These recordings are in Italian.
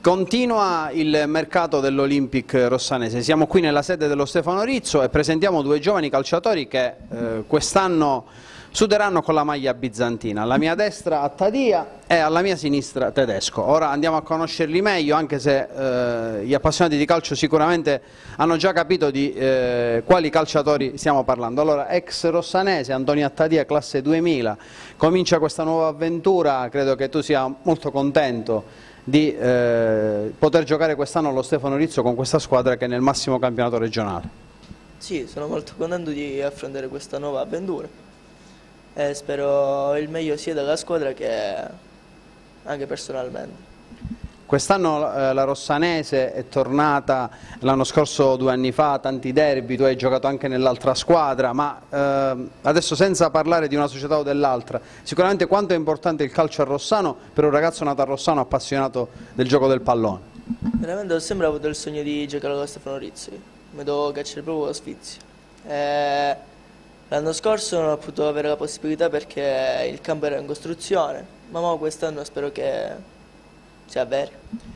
Continua il mercato dell'Olympic rossanese, siamo qui nella sede dello Stefano Rizzo e presentiamo due giovani calciatori che quest'anno suderanno con la maglia bizantina, alla mia destra Attadia e alla mia sinistra Tedesco. Ora andiamo a conoscerli meglio, anche se gli appassionati di calcio sicuramente hanno già capito di quali calciatori stiamo parlando. Allora, ex rossanese, Antonio Attadia, classe 2000, comincia questa nuova avventura, credo che tu sia molto contento di poter giocare quest'anno allo Stefano Rizzo con questa squadra che è nel massimo campionato regionale. Sì, sono molto contento di affrontare questa nuova avventura e spero il meglio sia della squadra che anche personalmente. Quest'anno la rossanese è tornata, l'anno scorso 2 anni fa, tanti derby, tu hai giocato anche nell'altra squadra, ma adesso senza parlare di una società o dell'altra, sicuramente quanto è importante il calcio a Rossano per un ragazzo nato a Rossano appassionato del gioco del pallone? Veramente ho sempre avuto il sogno di giocare allo Stefano Rizzo, mi devo cacciare proprio lo sfizio. L'anno scorso non ho potuto avere la possibilità perché il campo era in costruzione, ma quest'anno spero che sia vero.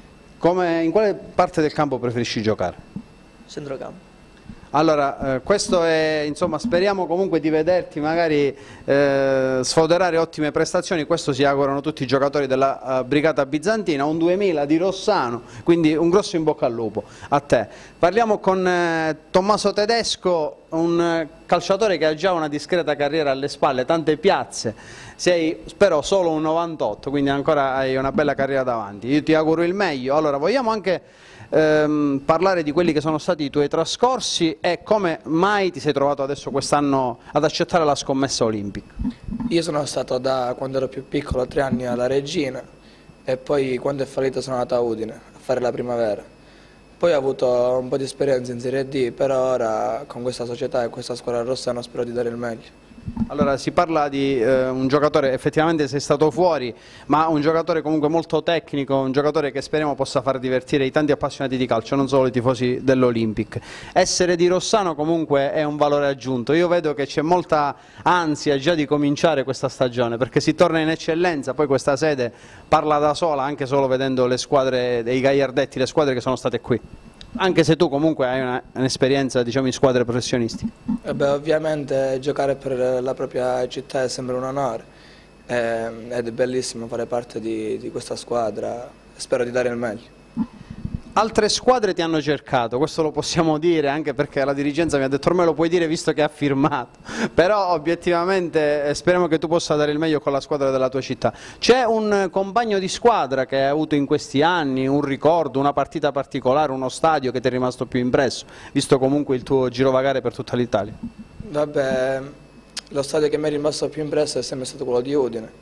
In quale parte del campo preferisci giocare? Centrocampo. Allora, questo è, insomma, speriamo comunque di vederti magari sfoderare ottime prestazioni, questo si augurano tutti i giocatori della Brigata Bizantina, un 2000 di Rossano, quindi un grosso in bocca al lupo a te. Parliamo con Tommaso Tedesco, un calciatore che ha già una discreta carriera alle spalle, tante piazze, sei spero solo un 98, quindi ancora hai una bella carriera davanti, io ti auguro il meglio. Allora, vogliamo anche parlare di quelli che sono stati i tuoi trascorsi e come mai ti sei trovato adesso quest'anno ad accettare la scommessa olimpica? Io sono stato da quando ero più piccolo 3 anni alla Regina e poi quando è fallito sono andato a Udine a fare la primavera. Poi ho avuto un po' di esperienza in Serie D, però ora con questa società e questa squadra rossana spero di dare il meglio. Allora, si parla di un giocatore, effettivamente sei stato fuori, ma un giocatore comunque molto tecnico, un giocatore che speriamo possa far divertire i tanti appassionati di calcio, non solo i tifosi dell'Olympic. Essere di Rossano comunque è un valore aggiunto, io vedo che c'è molta ansia già di cominciare questa stagione, perché si torna in eccellenza, poi questa sede parla da sola, anche solo vedendo le squadre dei Gagliardetti, le squadre che sono state qui. Anche se tu comunque hai un'esperienza, diciamo, in squadre professionistiche. Ovviamente giocare per la propria città è sempre un onore ed è bellissimo fare parte di questa squadra, spero di dare il meglio. Altre squadre ti hanno cercato, questo lo possiamo dire anche perché la dirigenza mi ha detto ormai lo puoi dire visto che ha firmato, però obiettivamente speriamo che tu possa dare il meglio con la squadra della tua città. C'è un compagno di squadra che hai avuto in questi anni, un ricordo, una partita particolare, uno stadio che ti è rimasto più impresso, visto comunque il tuo girovagare per tutta l'Italia? Vabbè, lo stadio che mi è rimasto più impresso è sempre stato quello di Udine.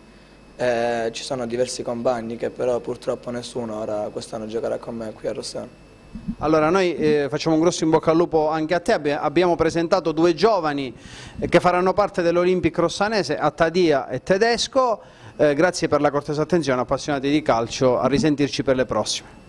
Ci sono diversi compagni che però purtroppo nessuno ora quest'anno giocherà con me qui a Rossano. Allora noi facciamo un grosso in bocca al lupo anche a te, abbiamo presentato due giovani che faranno parte dell'Olympic rossanese, Attadia e Tedesco, grazie per la cortese attenzione, appassionati di calcio, a risentirci per le prossime.